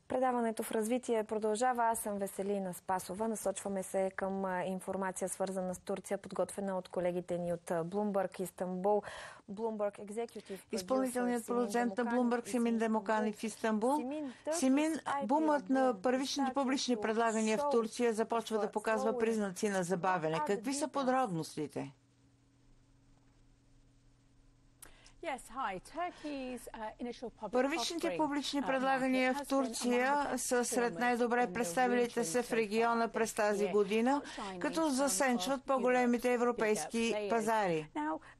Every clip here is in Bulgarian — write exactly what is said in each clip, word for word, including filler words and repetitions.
Предаването в развитие продължава. Аз съм Веселина Спасова. Насочваме се към информация, свързана с Турция, подготвена от колегите ни от Bloomberg Истанбул. Bloomberg Executive Изпълнителният продуцент на Bloomberg Симин Демокани в Истанбул. Симин, бумът на първичните публични предлагания в Турция започва да показва признаци на забавяне. Какви са подробностите? Първичните публични предлагания в Турция са сред най-добре представилите се в региона през тази година, като засенчват по-големите европейски пазари.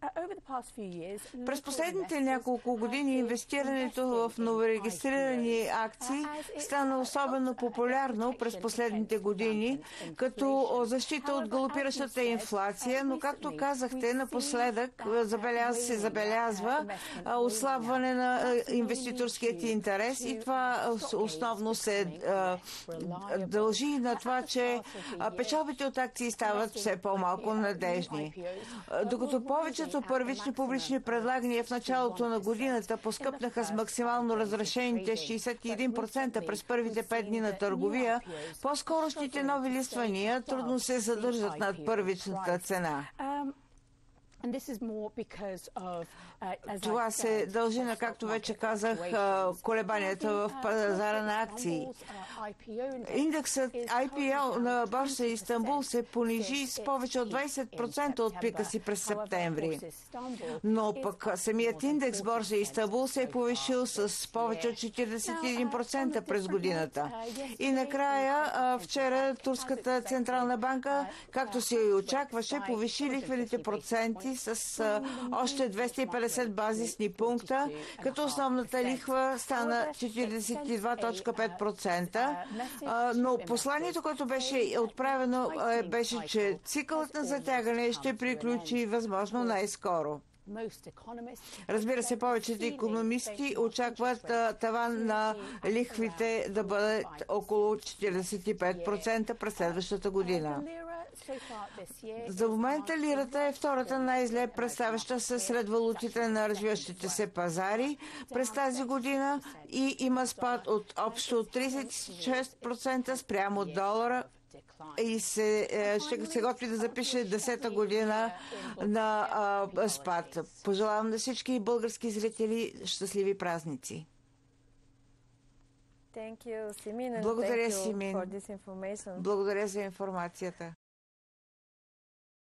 През последните няколко години инвестирането в новорегистрирани акции стана особено популярно през последните години, като защита от галопиращата инфлация, но както казахте, напоследък забелязва, се забелязва ослабване на инвеститорският интерес и това основно се дължи на това, че печалбите от акции стават все по-малко надежни. Докато повечето първични публични предлагания в началото на годината поскъпнаха с максимално разрешените шейсет и един процента през първите пет дни на търговия, по-скорошните нови листвания трудно се задържат над първичната цена. Това се дължи на, както вече казах, колебанията в пазара на акции. Индексът Ай Пи О на борса Истанбул се понижи с повече от двайсет процента от пика си през септември. Но пък самият индекс борса Истанбул се е повишил с повече от четирийсет и един процента през годината. И накрая, вчера Турската централна банка, както се и очакваше, повиши лихвените проценти с а, още двеста и петдесет базисни пункта, като основната лихва стана четирийсет и два цяло пет процента. А, но посланието, което беше отправено, а, беше, че цикълът на затягане ще приключи възможно най-скоро. Разбира се, повечето икономисти очакват а, таван на лихвите да бъде около четирийсет и пет процента през следващата година. За момента лирата е втората най-зле представяща се сред валутите на развиващите се пазари през тази година и има спад от общо трийсет и шест процента спрямо долара и се, ще се готви да запише десета година на а, спад. Пожелавам на всички български зрители щастливи празници. Thank you, Simin, and Благодаря, thank you Симин. for this information. Благодаря за информацията.